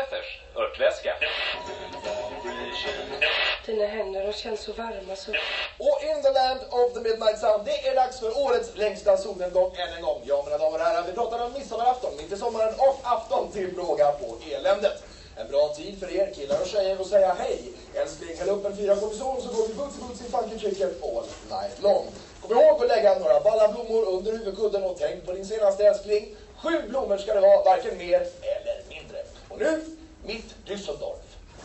Werthers örtväska. Dina händer har känts så varma så... Och in the land of the midnight sun, det är dags för årets längsta solnedgång än en gång. Ja, mina damer och herrar, vi pratar om midsommarafton, mitt i sommaren och afton till fråga på eländet. En bra tid för er killar och tjejer att säga hej. Älskling, häll upp en 4 kortison så går vi buts i funky chicken all night long. Kom ihåg att lägga några ballablommor under huvudkudden och tänk på din senaste älskling. 7 blommor ska det vara, varken mer eller mindre. Och nu, mitt Düsseldorf.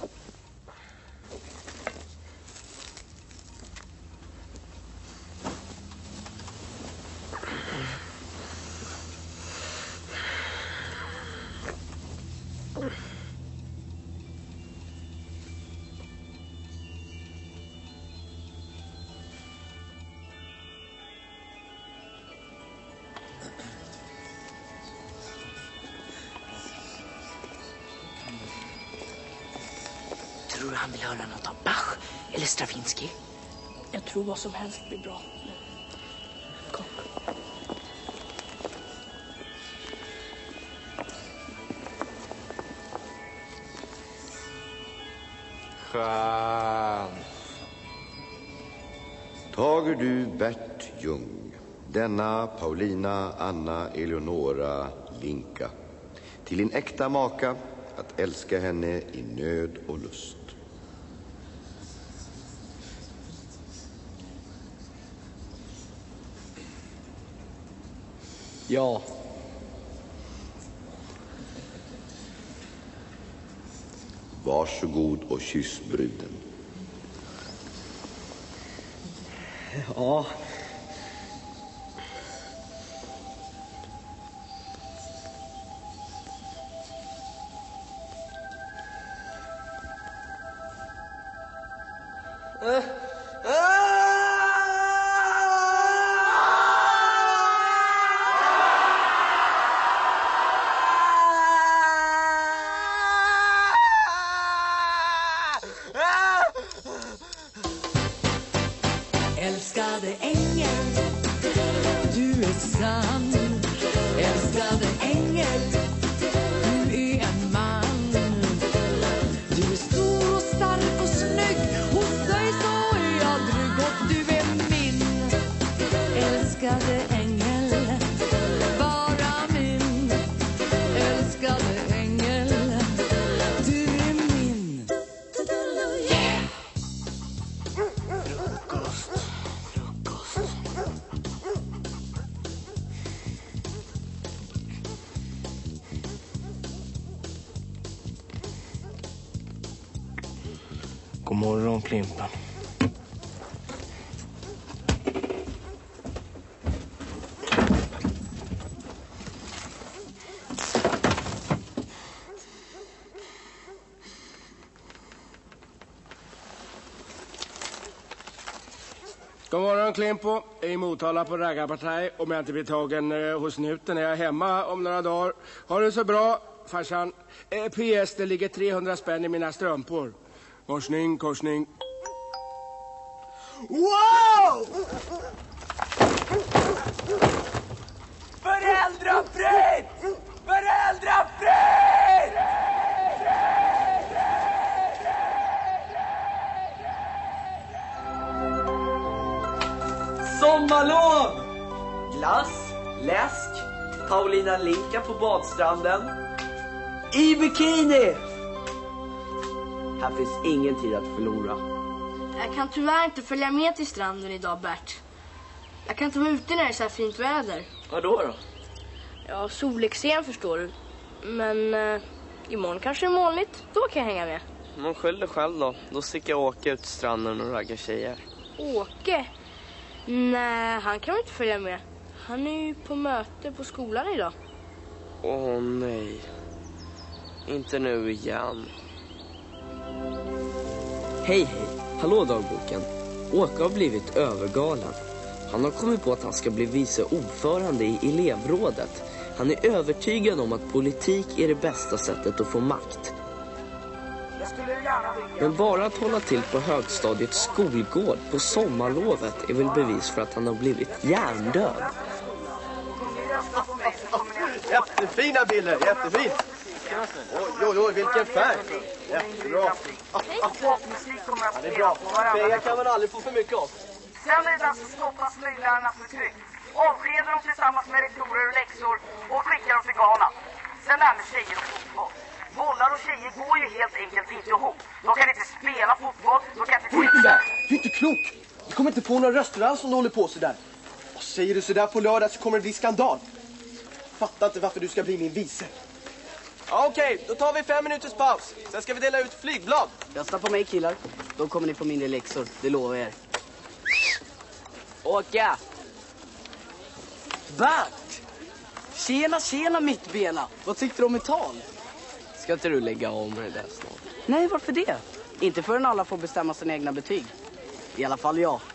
Tror du han vill höra något av Bach eller Stravinsky? Jag tror vad som helst blir bra. Kom. Skönt. Tager du Bert Ljung, denna Paulina Anna Eleonora Linka, till din äkta maka, att älska henne i nöd och lust. Ja. Varsågod och kyss bruden. Ja. Älskade ängel, du är sann. Älskade ängel, du är en man. Du är stor och stark och snygg. Hos dig så är jag trygg och du är min. Älskade ängel, bara min. Älskade ängel, du är min. Yeah! God morgon, Klimpen. God morgon, Klimpo. Jag är i Motala på raggarpartaj. Om jag inte blir tagen hos Nuten är jag hemma om några dagar. Har det så bra, farsan. PS, det ligger 300 spänn i mina strumpor. Korsning, korsning. Wow! Föräldrafritt! Föräldrafritt! Sommarlov! Glass, läsk, Paulina Linka på badstranden. I bikini! Här finns ingen tid att förlora. Jag kan tyvärr inte följa med till stranden idag, Bert. Jag kan inte vara ute när det är så här fint väder. Vadå då? Ja, solexem förstår du. Men imorgon kanske det är molnigt. Då kan jag hänga med. Man skyller själv då. Då sticker jag åka ut till stranden och ragga tjejer. Åke? Nej, han kan väl inte följa med. Han är ju på möte på skolan idag. Åh nej. Inte nu igen. Hej, hallå dagboken. Åke har blivit övergalen. Han har kommit på att han ska bli vice ordförande i elevrådet. Han är övertygad om att politik är det bästa sättet att få makt. Men bara att hålla till på högstadiets skolgård på sommarlovet är väl bevis för att han har blivit hjärndöd. Jättefina bilder, jättefint. Oj, Oj, vilken färg. Jättebra. Popmusik kommer att det är bra. Pengar kan man aldrig få för mycket av. Sen är det dags att stoppa slöjdlärarnas förtryck. Avskeda dem tillsammans med rektorer och läxor och skicka dem till Ghana. Sen det här med tjejer och fotboll. Bollar och tjejer går ju helt enkelt inte ihop. De kan inte spela fotboll, de kan inte... Skit där! Du är inte klok! Du kommer inte få några röster alls om du håller på sådär. Och säger du sådär på lördag så kommer det bli skandal. Fattar inte varför du ska bli min vice. Ja, okej, då tar vi 5 minuters paus. Sen ska vi dela ut flygblad. Rösta på mig killar. Då kommer ni få mindre läxor, det lovar jag er. Åka! Bert! Tjena mittbena. Vad tyckte du om mitt tal? Ska inte du lägga om det där snart? Nej, varför det? Inte förrän alla får bestämma sina egna betyg. I alla fall jag.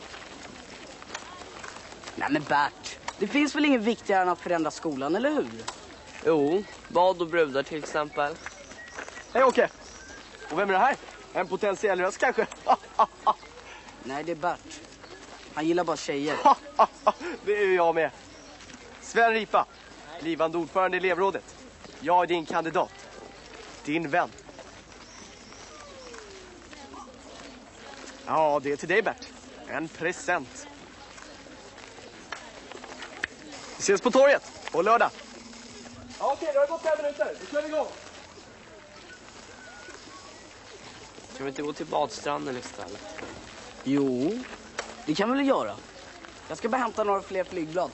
Nej men Bert, det finns väl inget viktigare än att förändra skolan, eller hur? Jo, bad och brudar till exempel. Hej Åke! Och vem är det här? En potentiell röst kanske? Nej, det är Bert. Han gillar bara tjejer. Det är ju jag med. Sven Ripa, blivande ordförande i elevrådet. Jag är din kandidat. Din vän. Ja, det är till dig Bert. En present. Vi ses på torget på lördag. Ja, okej, det har gått 5 minuter. Då kör vi igång. Kan vi inte gå till badstranden istället? Jo, det kan vi väl göra. Jag ska bara hämta några fler flygblad.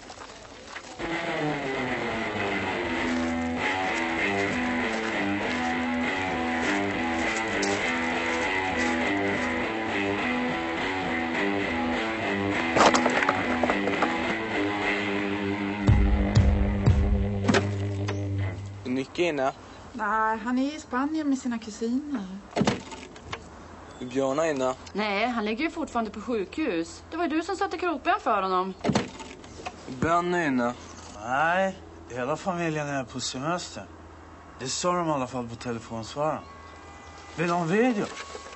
Nycke inne. Nej, han är i Spanien med sina kusiner. Björna inne. Nej, han ligger ju fortfarande på sjukhus. Det var ju du som satte kroppen för honom. Benny inne. Nej, hela familjen är på semester. Det sa de i alla fall på telefonsvararen. Vill du ha en video?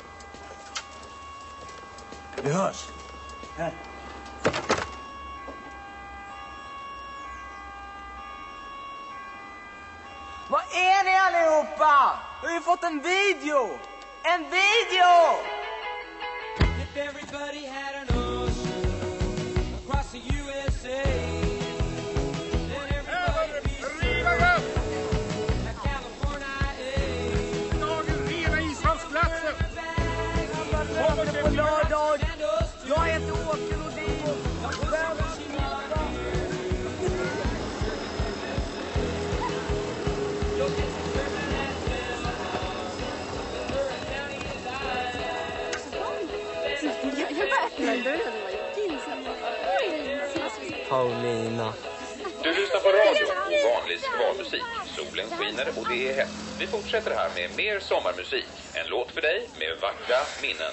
Vi hörs. Hej. Vad är ni allihopa? Vi har ju fått en video! En video! If everybody had an ocean across the USA, then everybody be like California. Dagen rena ishavsplatsen. Kommer på lördag. Jag heter Åke Nordin. Paulina. Du lyssnar på radio och vanlig skvalmusik. Solen skiner och det är hett. Vi fortsätter här med mer sommarmusik. En låt för dig med vackra minnen.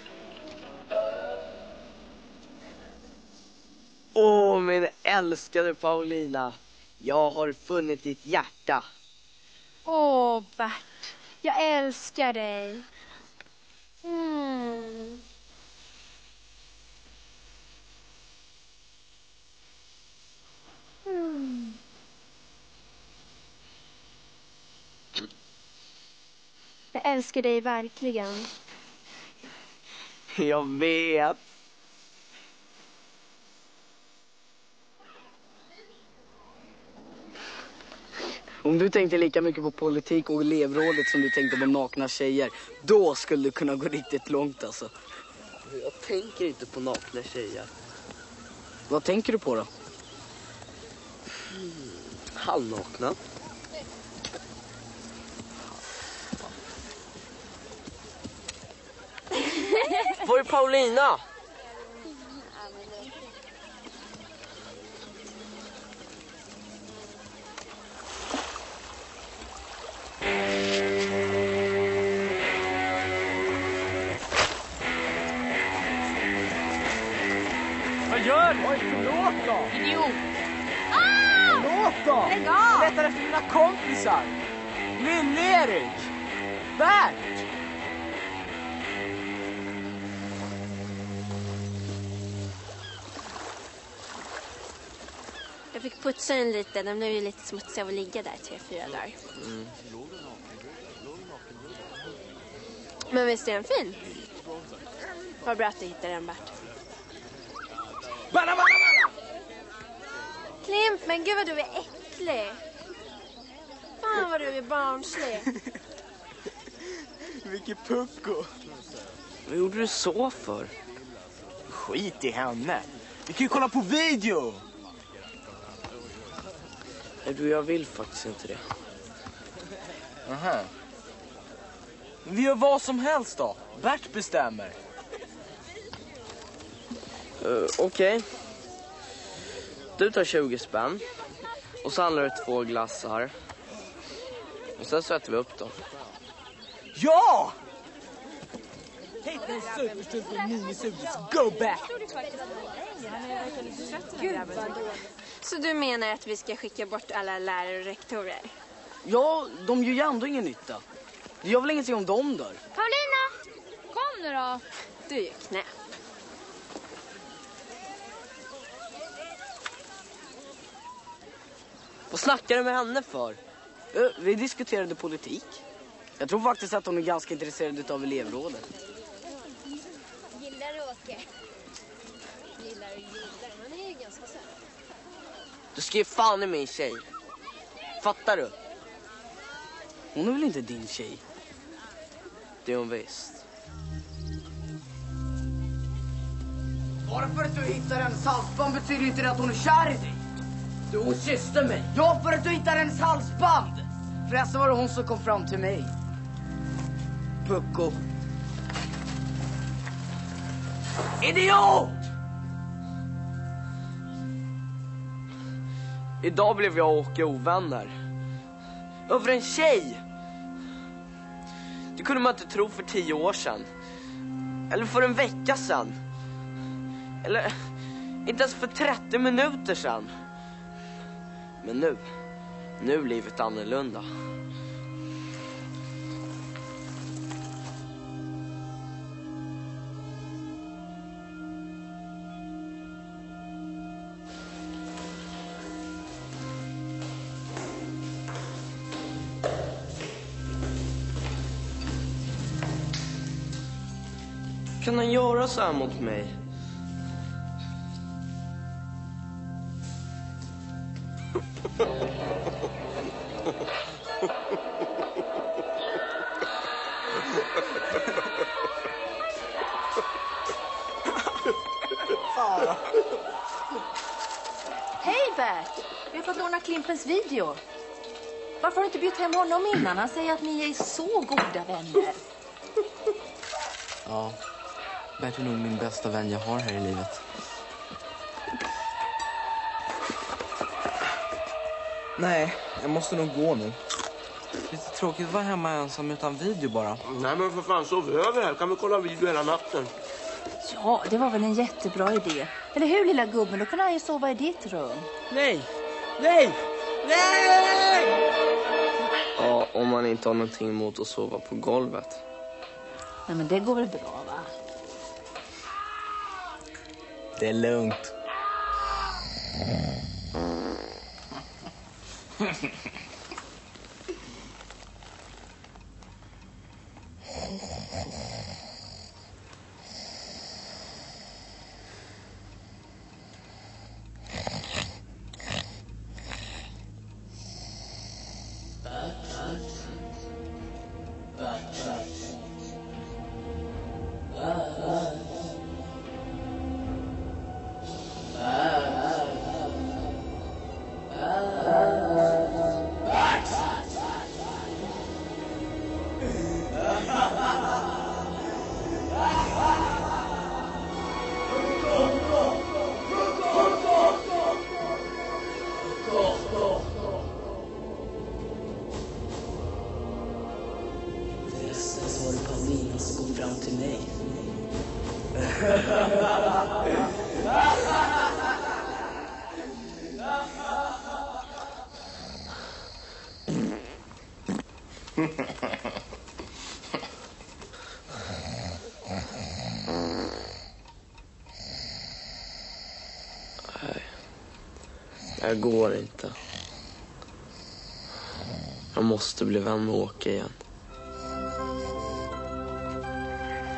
Åh, min älskade Paulina. Jag har funnit ditt hjärta. Åh, Bert. Jag älskar dig. Mm. Mm. Jag älskar dig verkligen. Jag vet. Om du tänkte lika mycket på politik och elevrådet som du tänkte på nakna tjejer, då skulle du kunna gå riktigt långt alltså. Jag tänker inte på nakna tjejer. Vad tänker du på då? Halvnakna. Var är Paulina? Vad gör du? Oj, förlåt då! Idiot! Förlåt då! Lägg av! Jag letar efter mina kompisar! Lill-Erik! Bert! Jag fick putsa den lite. Den blev ju lite smutsig av att ligga där 3-4 dagar. Men visst är den fin? Vad bra att du hittade den, Bert. Banna! Klimp, men gud vad du är äcklig. Fan vad du är barnslig. Vilket pucko. Vad gjorde du så för? Skit i henne. Vi kan ju kolla på video. Du, jag vill faktiskt inte det. Aha. Vi gör vad som helst då. Bert bestämmer. Okej. Du tar 20 spänn. Och så handlar du 2 glassar. Och sen sätter vi upp dem. Ja! Hej, den superstulpen minisudis. Go back! Så du menar att vi ska skicka bort alla lärare och rektorer? Ja, de gör ju ändå ingen nytta. Det gör väl ingenting om de dör. Paulina! Kom nu då. Du är ju knä. Vad snackar du med henne för? Vi diskuterade politik. Jag tror faktiskt att hon är ganska intresserad av elevrådet. Gillar du Åke? Gillar. Han är ju ganska söt. Du ska ju fan i min tjej. Fattar du? Hon är väl inte din tjej? Det är hon visst. Bara för att du hittar en halsband betyder inte det att hon är kär i dig. Hon kysste mig. Ja, för att du hittar hennes halsband. Förresten var det hon som kom fram till mig. Pucko. Idiot! Idag blev jag och Åke ovänner. Över en tjej. Det kunde man inte tro för 10 år sedan. Eller för en vecka sedan. Eller inte ens för 30 minuter sedan. Men nu är livet annorlunda. Kan han göra så här mot mig? Hej Bert! Vi har fått låna Klimpens video. Varför har du inte bjudit hem honom innan? Han säger att ni är så goda vänner. Ja, Bert är nog min bästa vän jag har här i livet. Nej, jag måste nog gå nu. Lite tråkigt att vara hemma ensam utan video bara. Nej men för fan, sov över här. Kan vi kolla video hela natten? Ja, det var väl en jättebra idé. Eller hur lilla gubben? Då kan han ju sova i ditt rum. Nej! Nej! Nej! Ja, om man inte har någonting emot att sova på golvet. Nej men det går väl bra va? Det är lugnt. Förresten så var det Paulina som kom fram till mig. Nej, det går inte. Jag måste bli vän med Åke igen.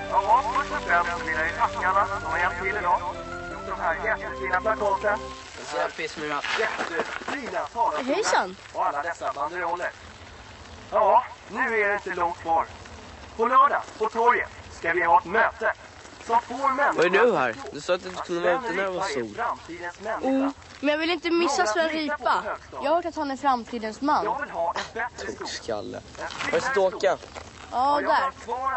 Ja, först och främst vill jag tacka alla som har hjälpt till idag. Gjort de här jättefina plakaten. Jättefina talarstolar. Hejsan. Och alla dessa banderoller. Ja, nu är det inte långt kvar. På lördag, på torget, ska vi ha ett möte. Som får människor... Vad är du här? Du sa att du inte kunde vara ute när det var sol. Men jag vill inte missa Sven Ripa. Jag har hört att han är framtidens man. Jag vill ha en bättre skola. Tokskalle. Var är ståka? Ja, där.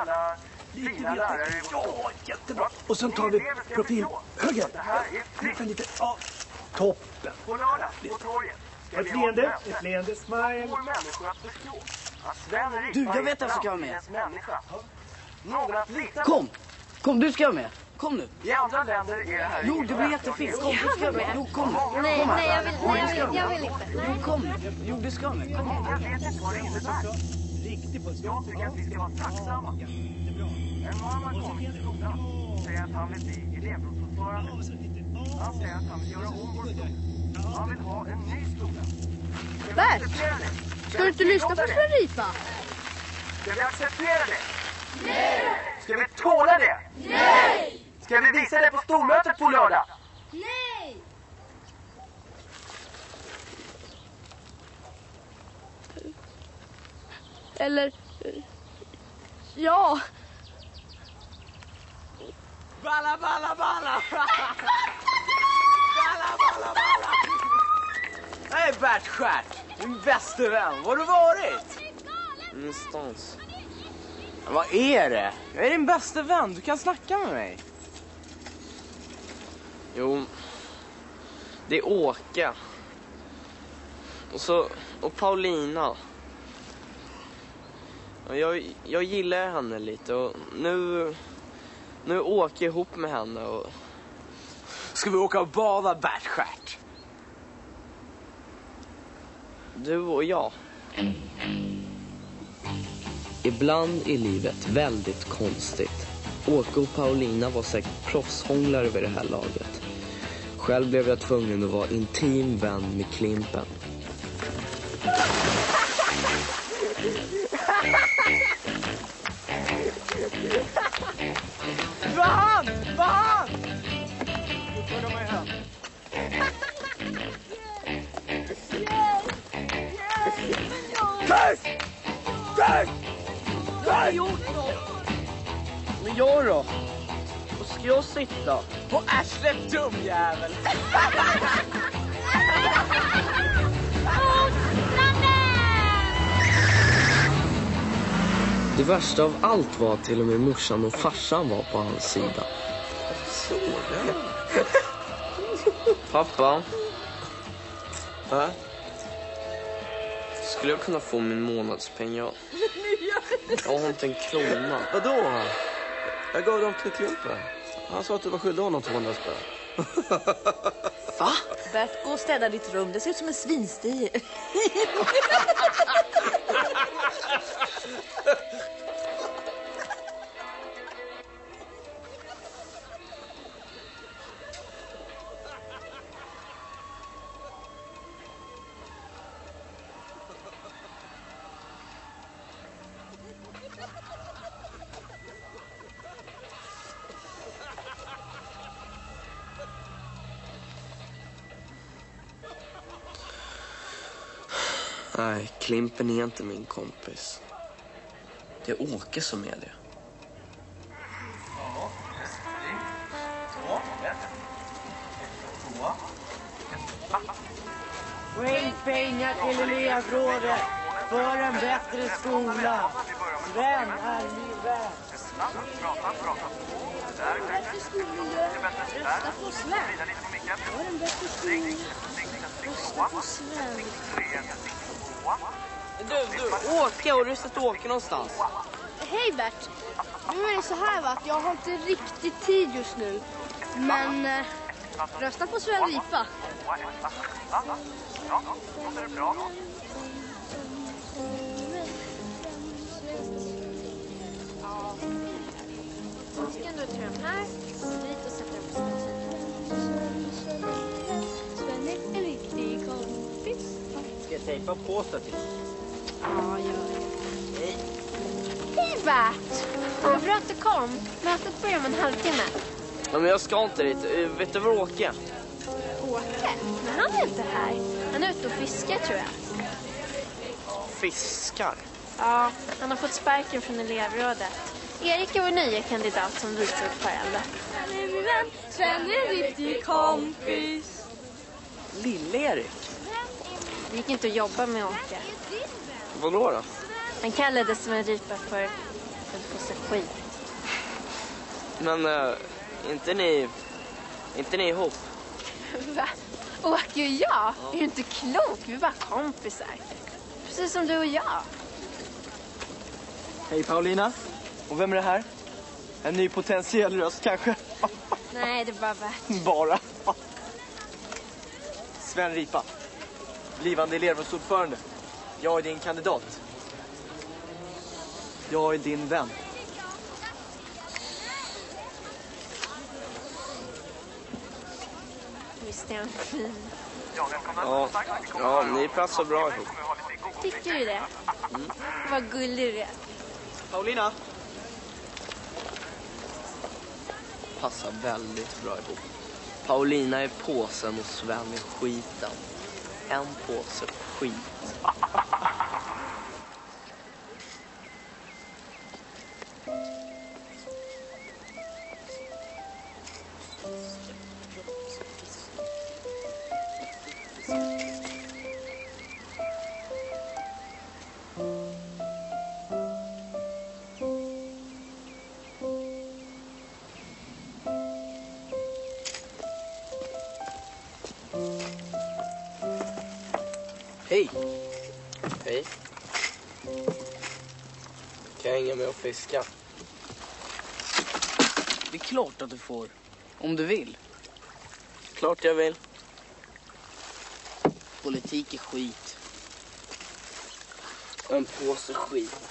Ja, jättebra. Och sen tar vi profil höger. Lite. Ja, toppen. På lördag, på torget. Ett leende, smile. Du, jag vet att du ska vara med. Kom, du ska vara med. Kom nu. I andra länder är det här... Jo, det blir jättefint. Kom, du ska vara med. Jo, kom. Nej, jag vill inte. Jo, kom. Jo, du ska vara med. Kom. Jag vet inte vad det innebär. Jag tycker att vi ska vara tacksamma. En man har kommit till skolan och säger att han vill bli elevrådsordförande. Han säger att han vill göra om vår skola. Han vill ha en ny skola. Bert, ska du inte lyssna på Sven Ripa? Ska vi acceptera det? Nej! Ska vi tåla det? Nej! Ska vi visa det på stormötet på lördag? Nej! Eller... Ja. Balla, balla, balla! Balla, balla, balla! Hej Bert Stjärt, min bäste vän. Var har du varit? Ingenstans. Vad är det? Jag är din bäste vän, du kan snacka med mig. Jo, det är Åka. Och Paulina. Jag gillar henne lite och nu åker jag ihop med henne och... Ska vi åka och bada, Bert Stjärt? Du och jag. Ibland i livet väldigt konstigt. Åke och Paulina var säkert proffshånglare vid det här laget. Själv blev jag tvungen att vara intim vän med Klimpen. Vad han? Nu får de mig hem. Men jag då? Var ska jag sitta? På arslet, dum jävel! Det värsta av allt var att till och med morsan och farsan var på hans sida. Pappa? Skulle jag kunna få min månadspeng? Jag har inte en krona. Vadå? Jag gav dem till Klimpen. Han sa att du var skyldig honom 200 spänn. Va? Bert, gå och städa ditt rum. Det ser ut som en svinstig. Nej, Klimpen är inte min kompis. Det är Åke som är det. Skänk pengar till elevrådet för en bättre skola. Sven är min vän. Rösta på Sven. För en bättre skola. Rösta på Sven. Du, Åke, har du sett Åke någonstans? Hej Bert. Nu är det så här va, att jag har inte riktigt tid just nu. Men rösta på Sven Ripa. Så ska du ta den här dit och sätta den på sidan. Sven är en riktig kompis. Ska jag tejpa på stativ? Ja, gör det. Hej. Hej Bert. Vad bra att du kom. Mötet börjar om en halvtimme. Ja, men jag ska inte dit. Vet du var Åke? Åke? Men han är inte här. Han är ute och fiskar, tror jag. Fiskar? Ja, han har fått sparken från elevrådet. Erik är vår nya kandidat som vice ordförande. Han är min vän. Sven är en riktig kompis. Lill-Erik? Det gick inte att jobba med Åke. Vadå då? Han kallades som en ripa för en påse skit. Men inte ni ihop? Va? Åke och jag? Är du inte klok? Vi är bara kompisar. Precis som du och jag. Hej Paulina. Och vem är det här? En ny potentiell röst kanske? Nej, det är bara Bert. Bara. Sven Ripa. Blivande elevrådsordförande. Jag är din kandidat. Jag är din vän. Visst är han fin. Ja, ni passar bra ihop. Tycker du det? Vad gullig du är. Paulina. Passar väldigt bra ihop. Paulina är påsen och Sven är skiten. En påse skit. Hej. Hej. Kan jag hänga med och fiska? Det är klart att du får. Om du vill. Klart jag vill. Politik är skit. En påse skit.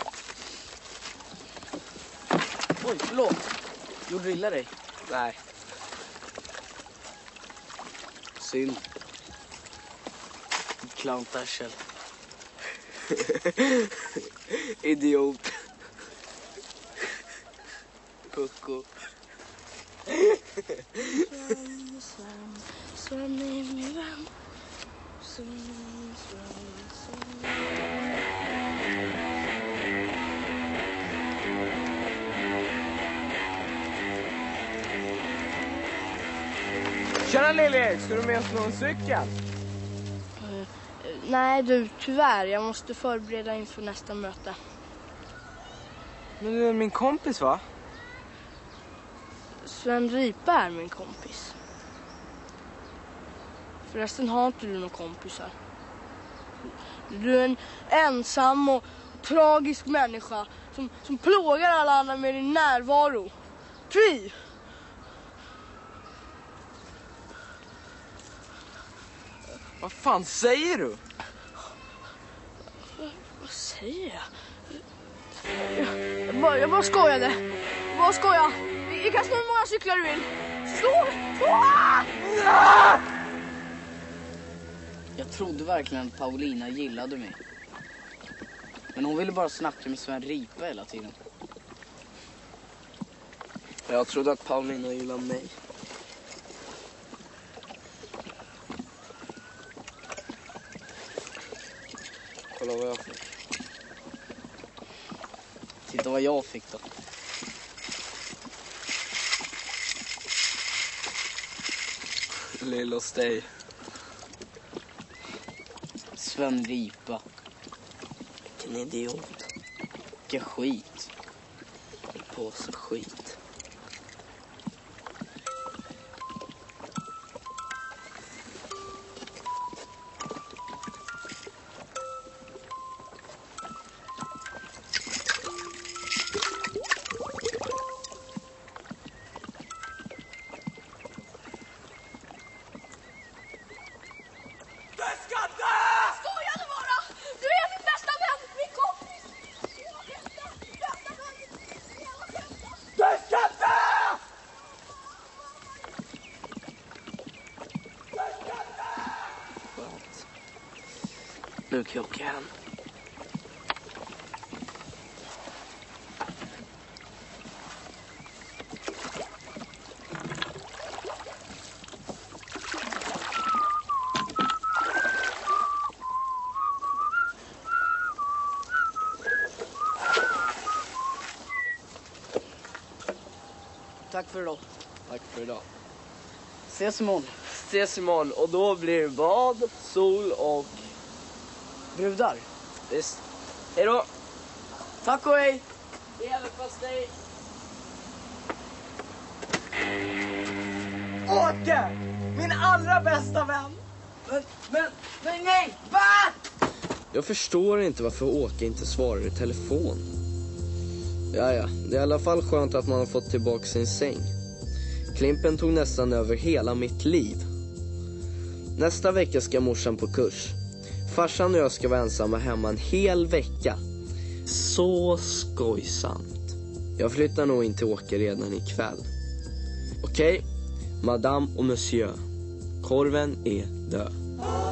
Oj, förlåt. Gjorde du illa dig? Nej. Synd. Clowntarsel. Idiot. Pucko. Sven är min vän. Sven. Tjena Lille, ska du med oss någon cykel? Nej du, tyvärr. Jag måste förbereda inför nästa möte. Men du är min kompis va? Sven Ripa är min kompis. Förresten har inte du några kompisar. Du är en ensam och tragisk människa som plågar alla andra med din närvaro. Fy! Vad fan säger du? Vad säger jag? Jag bara skojade. Bara skoja. Vi kan slå hur många cyklar du vill. Slå! Jag trodde verkligen att Paulina gillade mig. Men hon ville bara snacka med Sven Ripa hela tiden. Jag trodde att Paulina gillade mig. Kolla vad jag fick. Titta vad jag fick då. Lill hos dig. Sven Ripa. Vilken idiot. Vilken skit. En påse skit. Nu kan jag åka hem. Tack för idag. Tack för idag. Ses imorgon. Ses imorgon och då blir det bad, sol och... Brudar. Visst. Hej då. Tack och hej. Leverpastej. Åke! Min allra bästa vän. Men nej! Va? Jag förstår inte varför Åke inte svarar i telefon. Ja, det är i alla fall skönt att man har fått tillbaka sin säng. Klimpen tog nästan över hela mitt liv. Nästa vecka ska morsan på kurs. Farsan och jag ska vara ensamma hemma en hel vecka. Så skojsamt. Jag flyttar nog in till Åke redan ikväll. Okej, madame och monsieur. Korven är död.